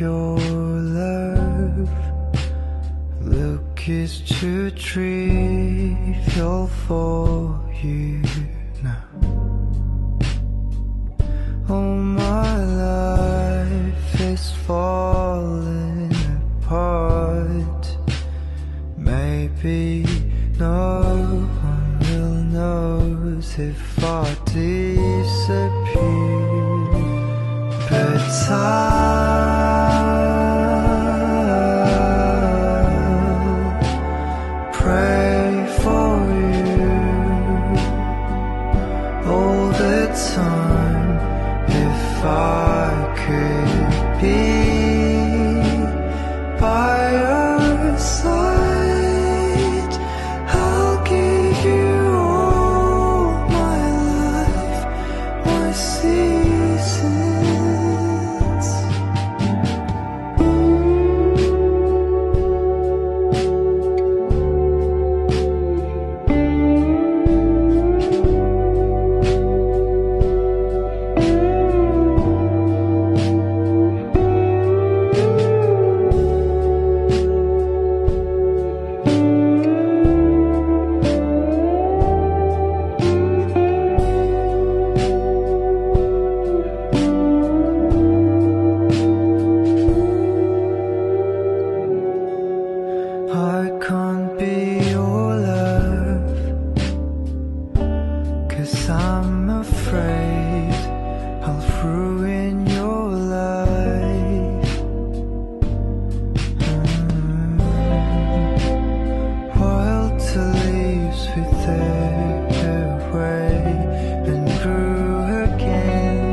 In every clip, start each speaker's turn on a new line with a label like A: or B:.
A: your love. Look is too trivial for you now. Oh, my life is falling apart. Maybe no one will notice if I disappear, but I'll pray for you all the time. If I could be by your side, I'll give you all my life, my seasons. I can't be your love, 'cause I'm afraid I'll ruin your life. Wild to leaves withered away and grew again.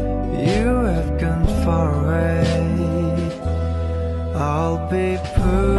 A: You have gone far away. I'll be